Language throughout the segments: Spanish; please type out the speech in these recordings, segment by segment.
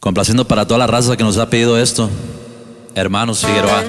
Complaciendo para toda la raza que nos ha pedido esto. Hermanos Figueroa.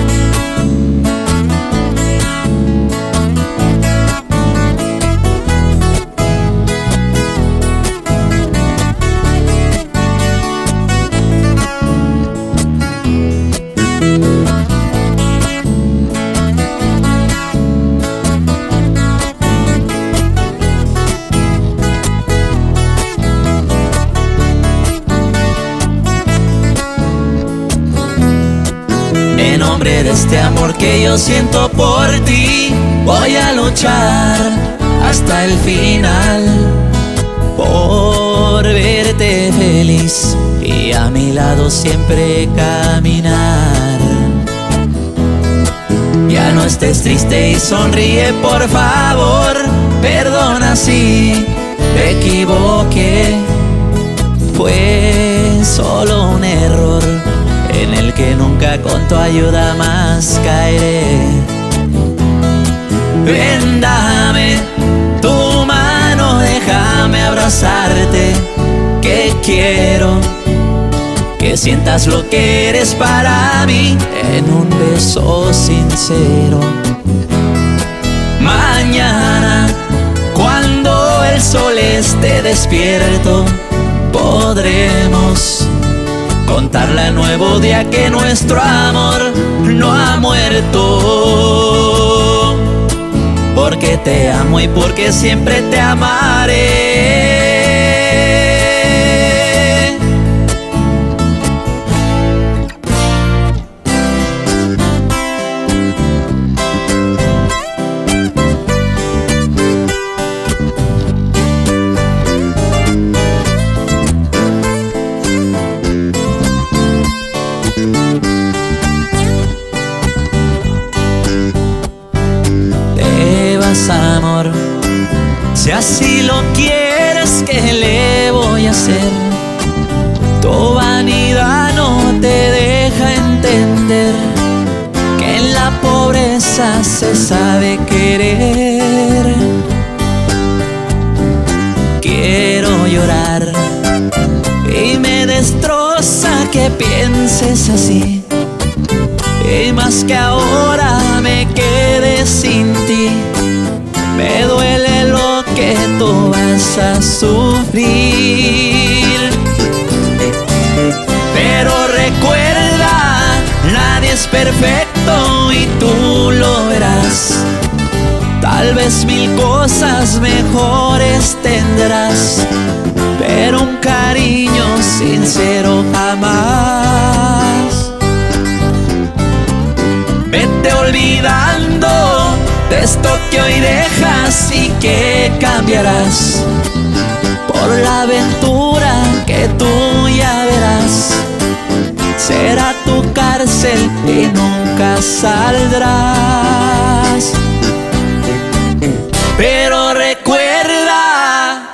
En nombre de este amor que yo siento por ti, voy a luchar hasta el final por verte feliz y a mi lado siempre caminar. Ya no estés triste y sonríe, por favor. Perdona si me equivoqué, fue solo un error en el que nunca con tu ayuda más caeré. Ven, dame tu mano, déjame abrazarte, que quiero que sientas lo que eres para mí en un beso sincero. Mañana, cuando el sol esté despierto, podremos contarle al nuevo día que nuestro amor no ha muerto. Porque te amo y porque siempre te amaré. Amor, si así lo quieres, ¿qué le voy a hacer? Tu vanidad no te deja entender que en la pobreza se sabe querer. Quiero llorar y me destroza que pienses así, y más que ahora me quede sin ti. Me duele lo que tú vas a sufrir, pero recuerda, nadie es perfecto y tú lo verás. Tal vez mil cosas mejores tendrás, pero un cariño sincero jamás. Vete olvidando de esto que hoy dejas y que cambiarás por la aventura que tú ya verás. Será tu cárcel y nunca saldrás. Pero recuerda,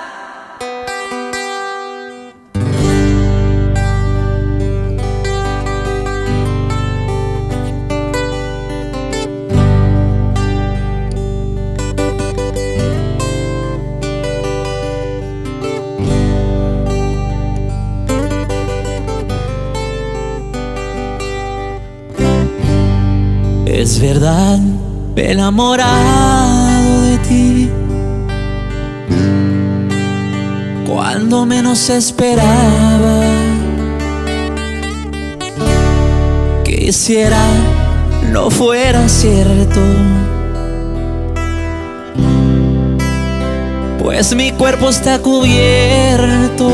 es verdad, me he enamorado de ti cuando menos esperaba. Quisiera no fuera cierto, pues mi cuerpo está cubierto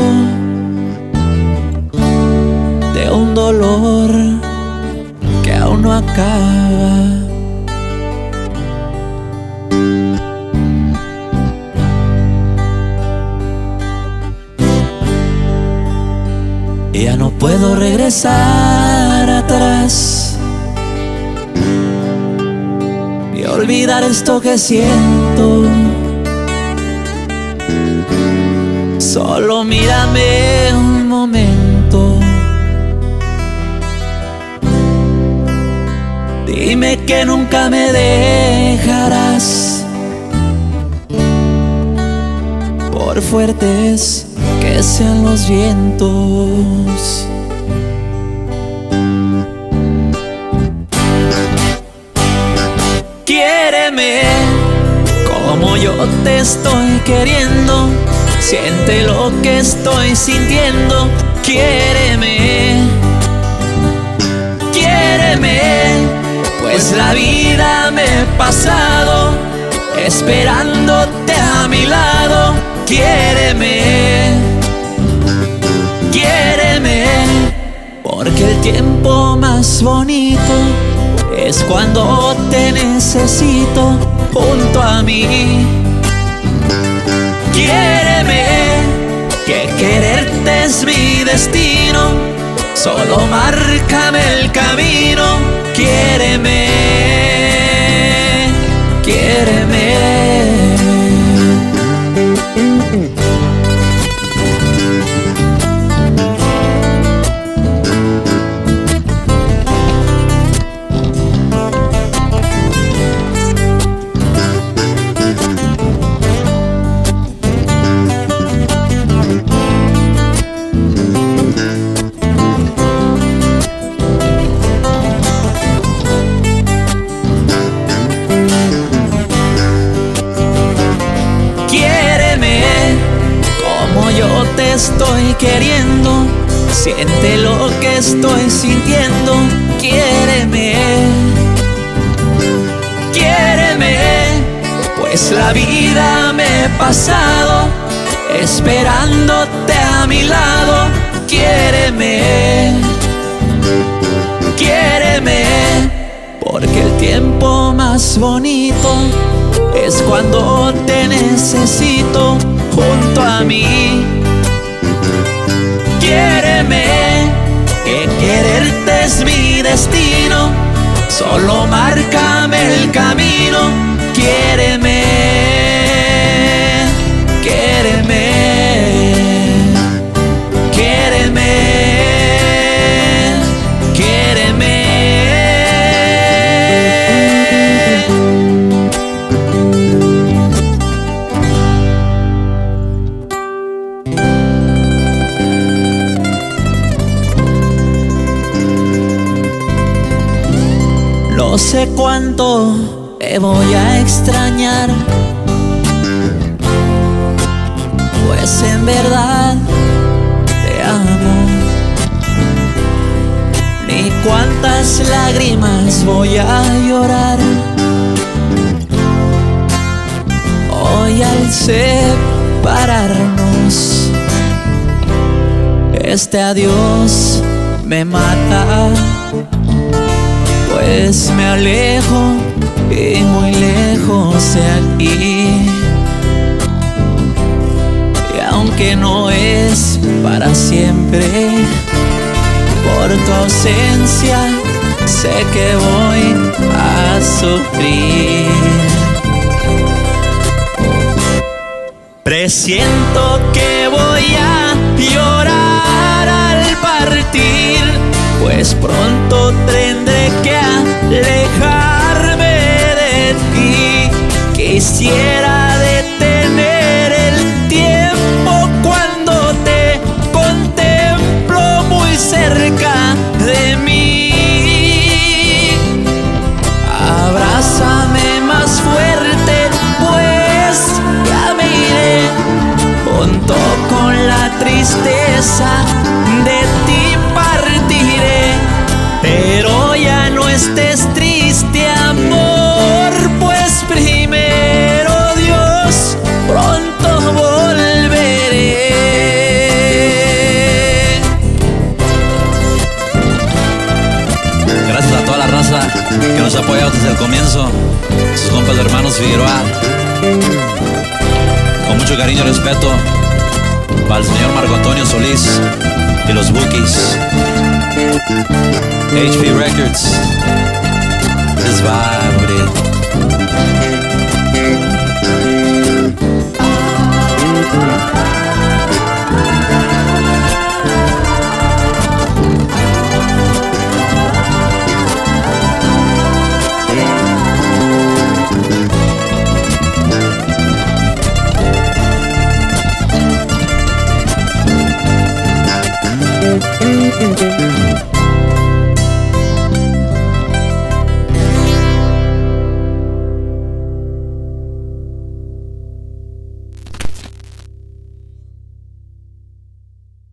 de un dolor que aún no acaba. Ya no puedo regresar atrás y olvidar esto que siento. Solo mírame un momento, dime que nunca me dejarás, por fuertes que que sean los vientos. Quiéreme como yo te estoy queriendo, siente lo que estoy sintiendo. Quiéreme, quiéreme, pues la vida me he pasado esperándote a mi lado. Quiéreme, quiéreme, porque el tiempo más bonito es cuando te necesito junto a mí. Quiéreme, que quererte es mi destino, solo márcame el camino. Quiéreme, quiéreme. Te estoy queriendo, siente lo que estoy sintiendo. Quiéreme, quiéreme, pues la vida me he pasado esperándote a mi lado. Quiéreme, quiéreme, porque el tiempo más bonito es cuando te necesito junto a mí. Quiéreme, que quererte es mi destino, solo márcame el camino. Quiéreme, quiéreme, quiéreme, quiéreme. No sé cuánto te voy a extrañar, pues en verdad te amo. Ni cuántas lágrimas voy a llorar hoy al separarnos. Este adiós me mata, pues me alejo y muy lejos de aquí. Y aunque no es para siempre, por tu ausencia sé que voy a sufrir. Presiento que voy a llorar al partir, pues pronto tendré que alejarme de ti. Quisiera detener el tiempo cuando te contemplo muy cerca de mí. Abrázame más fuerte, pues ya me iré junto con la tristeza de ti partiré. Pero ya no estés triste, amor, pues primero Dios, pronto volveré. Gracias a toda la raza que nos ha apoyado desde el comienzo. Sus compas hermanos Figueroa. Con mucho cariño y respeto para el señor Marco Antonio Solís y los Bookies. HP Records. This vibe, Tun, tun.